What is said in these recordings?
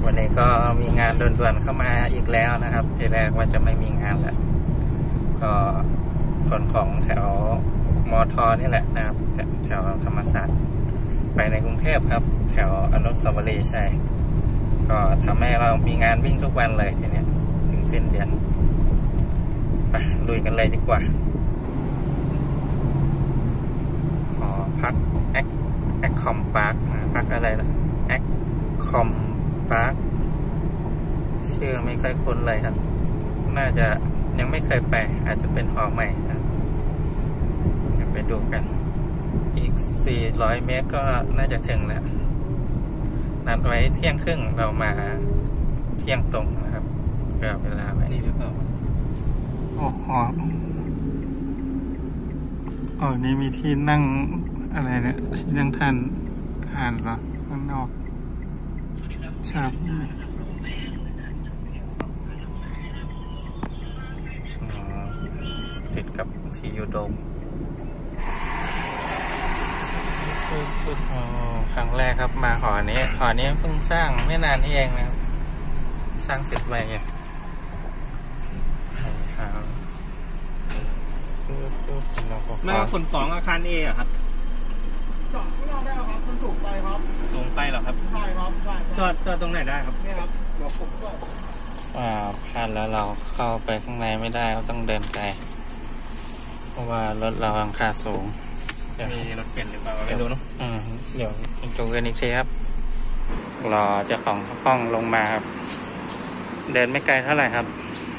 วันนี้ก็มีงานด่วนๆเข้ามาอีกแล้วนะครับทีแรกว่าจะไม่มีงานแหละก็คนของแถวมอทอนี่แหละนะครับแถวธรรมศาสตร์ไปในกรุงเทพครับ แถวอนุสาวรีย์ใช่ก็ทำให้เรามีงานวิ่งทุกวันเลยทีนี้ถึงสิ้นเดือนไปลุยกันเลยดีกว่าหอพักแอคคอมพาร์คพักอะไรนะแอคคอมพาร์คชื่อไม่ค่อยคุ้นเลยครับน่าจะยังไม่เคยไปอาจจะเป็นหอใหม่ครับเดี๋ยวไปดูกันอีก400 เมตรก็น่าจะถึงแล้วนัดไว้เที่ยงครึ่งเรามาเที่ยงตรงนะครับเผื่อเวลาไว้นี่หรือเปล่าโอ้โหนี่มีที่นั่งอะไรเนี่ยที่นั่งทานอาหารเหรอข้างนอกชาบติดกับที่ยูโดมครั้งแรกครับมาหอนี้เพิ่งสร้างไม่นานนี้เองนะครับสร้างเสร็จไปเนี่ยมาขนของอาคารเออะครับจอดข้างนอกได้ครับมันสูงไปครับสูงไปเหรอครับใช่ครับใช่จอดตรงไหนได้ครับนี่ครับเดี๋ยวผมก็พลาดแล้วเราเข้าไปข้างในไม่ได้เราต้องเดินไกลเพราะว่ารถเราหลังคาสูงมีรถเข็นหรือเปล่าไม่รู้เนาะเดี๋ยวจูงกันอีกทีครับรอเจ้าของห้องลงมาครับเดินไม่ไกลเท่าไหร่ครับ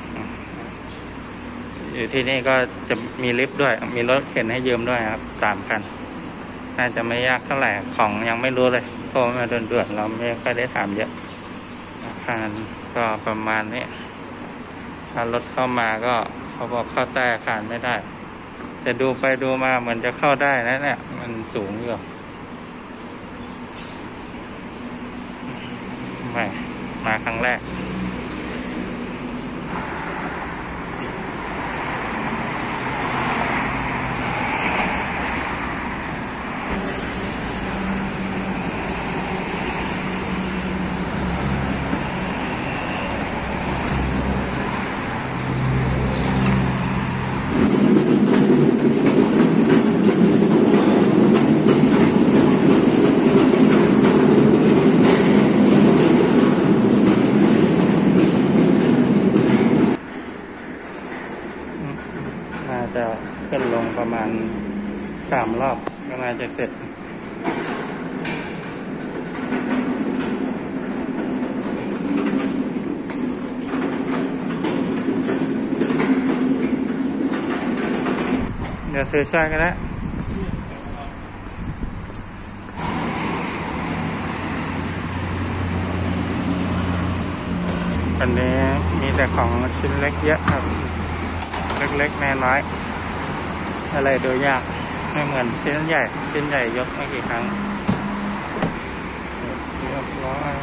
อยู่ที่นี่ก็จะมีลิฟต์ด้วยมีรถเข็นให้ยืมด้วยครับ3 คันน่าจะไม่ยากเท่าไหร่ของยังไม่รู้เลยเพราะมาด่วนๆเราไม่ค่อยได้ถามเยอะอาคารก็ประมาณนี้ถ้ารถเข้ามาก็เขาบอกเข้าใต้อาคารไม่ได้แต่ดูไปดูมาเหมือนจะเข้าได้นะเนี่ยมันสูงอยู่ไม่มาครั้งแรกจะขึ้นลงประมาณ3 รอบก็น่าจะเสร็จเดี๋ยวซื้อช่วยกันแล้ววันนี้มีแต่ของชิ้นเล็กเยอะครับเล็กๆน้อยๆอะไรดูยากไม่เหมือนชิ้นใหญ่ยกไม่กี่ครั้งเรียบร้อย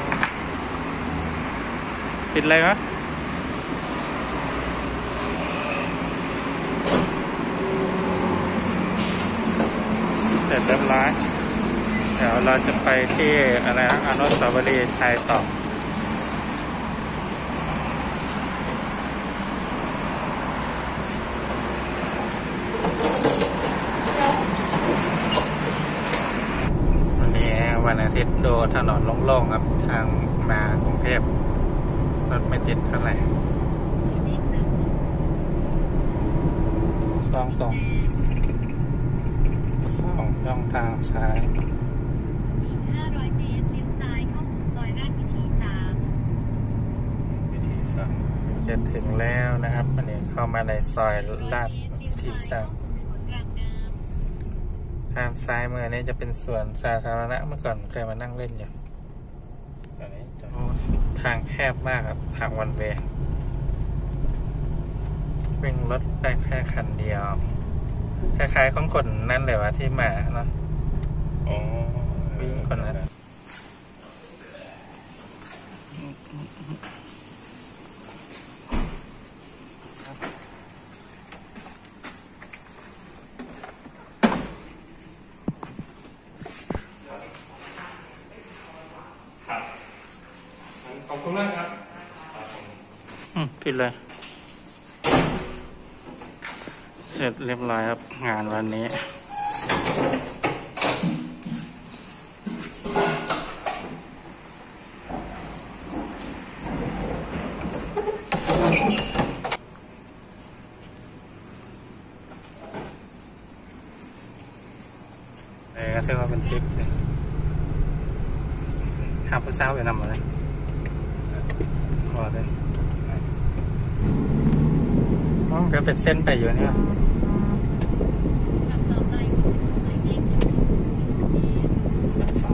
ติดอะไรวะเสร็จเรียบร้อยเดี๋ยวเราจะไปที่อะไรนะอนุสาวรีย์ชัยต่อวันอาทิตย์ดูถนนโล่งๆครับทางมากรุงเทพรถไม่ติดเท่าไหร่สองช่องทางซ้าย 500 เมตรเลี้ยวซ้ายเข้าสู่ซอยราชวิถี3 จะถึงแล้วนะครับวันนี้เข้ามาในซอยราชวิถี3ทางซ้ายมือนี้จะเป็นสวนสาธารณะเมื่อก่อนเคยมานั่งเล่นอยู่ตอนนี้ทางแคบมากครับทางวันเวย์วิ่งรถได้แค่คันเดียวคล้ายๆของคนนั่นเลยว่าที่มาเนาะวิ่งคนนั้นขอบคุณมากครับปิดเลย เสร็จเรียบร้อยครับงานวันนี้ก็ถือว่าเป็นจิ๊บหาผู้สาวไปนำมาเลยพอเลยเดี๋ยวเป็นเส้นไปอยู่เนี่ยขับต่อไปหมายเลข1 กิโลเมตรเส้นเฝ้า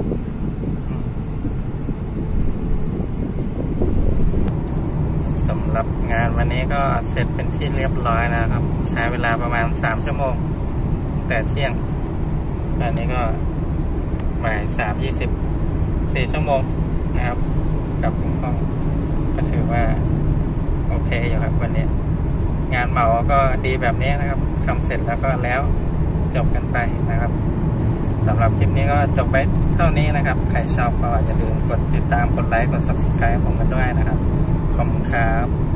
สำหรับงานวันนี้ก็เสร็จเป็นที่เรียบร้อยนะครับใช้เวลาประมาณ3 ชั่วโมงแต่เที่ยงตอนนี้ก็บ่าย3:24 ชั่วโมงนะครับกับห้องก็ถือว่าโอเคอยู่ครับวันนี้งานเหมาก็ดีแบบนี้นะครับทำเสร็จแล้วก็แล้วจบกันไปนะครับสำหรับคลิปนี้ก็จบไปเท่านี้นะครับใครชอบก็อย่าลืมกดติดตามกดไลค์กด Subscribe ผมกันด้วยนะครับขอบคุณครับ